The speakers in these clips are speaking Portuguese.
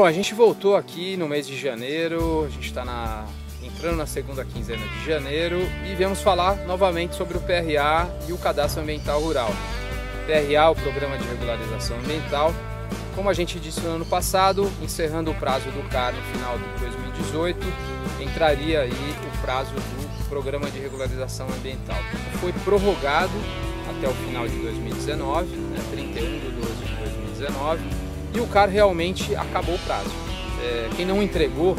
Bom, a gente voltou aqui no mês de janeiro, a gente está entrando na segunda quinzena de janeiro e viemos falar novamente sobre o PRA e o Cadastro Ambiental Rural. PRA, o Programa de Regularização Ambiental, como a gente disse no ano passado, encerrando o prazo do CAR no final de 2018, entraria aí o prazo do Programa de Regularização Ambiental. Foi prorrogado até o final de 2019, 31/12/2019, e o CAR realmente acabou o prazo. Quem não entregou,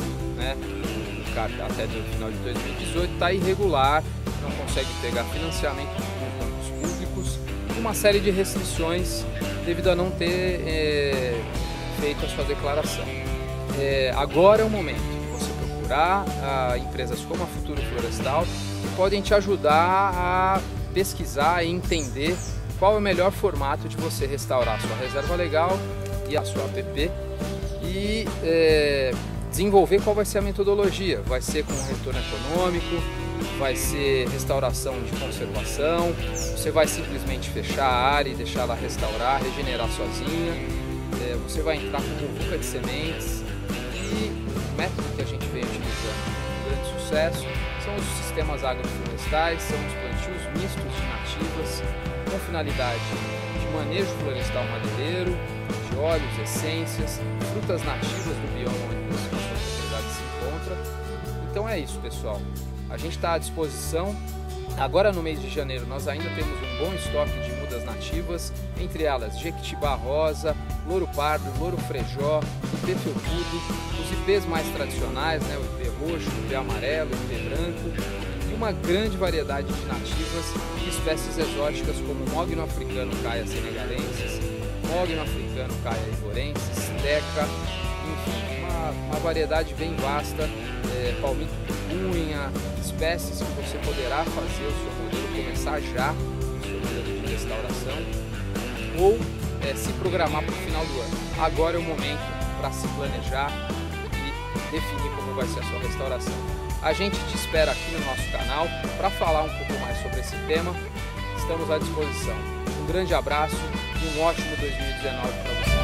o CAR até o final de 2018 está irregular, não consegue pegar financiamento com bancos públicos, e uma série de restrições devido a não ter feito a sua declaração. Agora é o momento de você procurar empresas como a Futuro Florestal, que podem te ajudar a pesquisar e entender qual é o melhor formato de você restaurar a sua reserva legal e a sua APP e desenvolver qual vai ser a metodologia. Vai ser com retorno econômico, vai ser restauração de conservação, você vai simplesmente fechar a área e deixar ela restaurar, regenerar sozinha, você vai entrar com muvuca de sementes e o método que a gente vem utilizando com grande sucesso são os sistemas agroflorestais, são os plantios mistos de nativas com finalidade de manejo florestal madeireiro, de óleos, essências, frutas nativas do bioma onde a sua propriedade se encontra. Então é isso, pessoal. A gente está à disposição. Agora no mês de janeiro nós ainda temos um bom estoque de mudas nativas, entre elas jequitibá rosa, louro pardo, louro frejó, ipê felpudo, os ipês mais tradicionais, o ipê roxo, o ipê amarelo, o ipê branco, e uma grande variedade de nativas e espécies exóticas como mogno africano caia senegalensis, mogno africano caia ivorensis, teca, enfim, uma variedade bem vasta, palmito de cunha, espécies que você poderá fazer o seu modelo, começar já o seu modelo de restauração ou se programar para o final do ano. Agora é o momento para se planejar e definir como vai ser a sua restauração. A gente te espera aqui no nosso canal para falar um pouco mais sobre esse tema. Estamos à disposição. Um grande abraço e um ótimo 2019 para você.